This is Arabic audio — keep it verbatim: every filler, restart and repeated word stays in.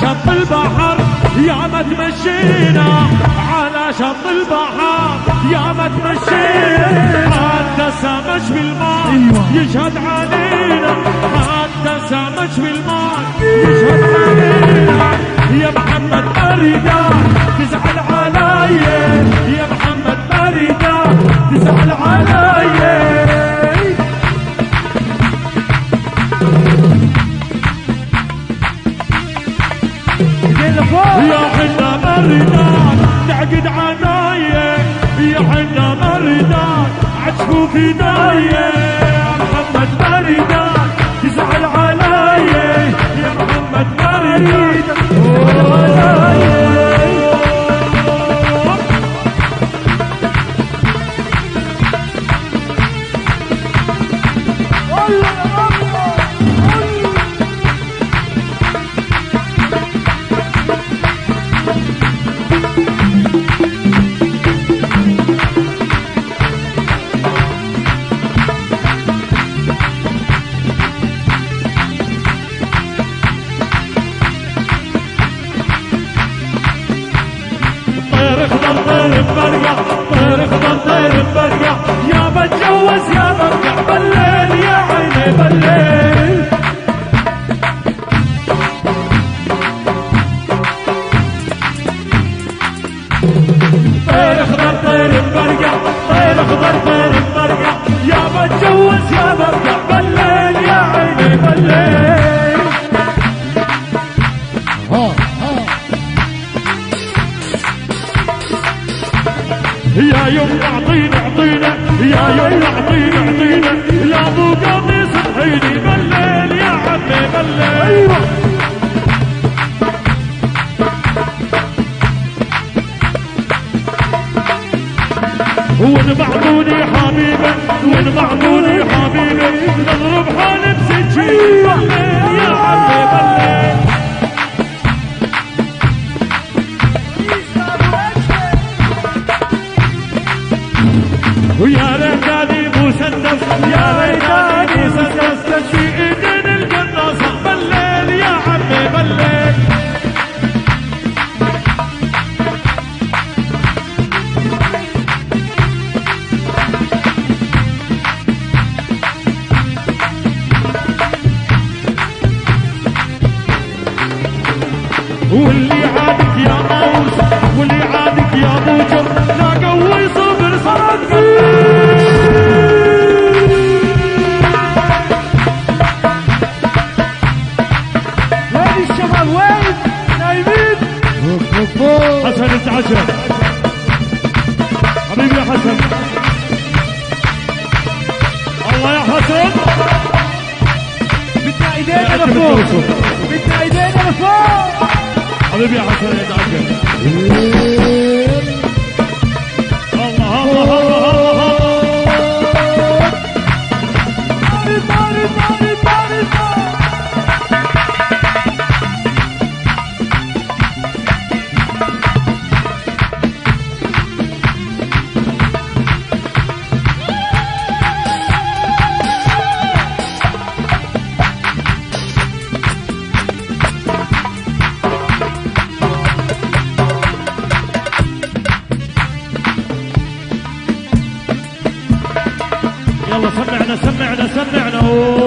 شط البحر يا ما تمشينا، على شط البحر يا ما تمشينا، حتى سمش بالماء يشهد علينا، حتى سمش بالماء يشهد علينا. يا محمد مريدا تزعل عليا، يا محمد مريدا تزعل عليا. يا حنا مردان تعقد عنايا، يا حنا مردان عجبوا في دايا. يا محمد مردان تزعل عليا، يا محمد مردان تزعل عليا. طير اخضر طير برقع يا بتجوز يا برقع بالليل يا عيني بالليل. طير اخضر طير برقع طير اخضر طير برقع يا بتجوز يا برقع بالليل يا عيني بالليل. يا يوم اعطينا اعطينا يا يوم اعطينا اعطينا يا ابو قميص صحيني بالليل يا عمي بالليل. ايوه وين بعضوني حبيبه وين بعضوني حبيبه نضرب حالي بسكين بالليل يا عمي بالليل. ويا ريتاني مسدس يا ريتاني مسدس في ايدين القناصة بالليل يا عمي بالليل. واللي عادك يا قوس واللي عادك يا بوجر لا قوي صبر صدق. وين الشباب وين نايمين؟ حسن العشرة حبيبي يا حسن الله يا حسن. بدنا ايدينا لفوق بدنا ايدينا لفوق حبيبي يا حسن يا عجل. الله الله الله الله طاري طاري طاري طاري. يلا سمعنا سمعنا سمعنا.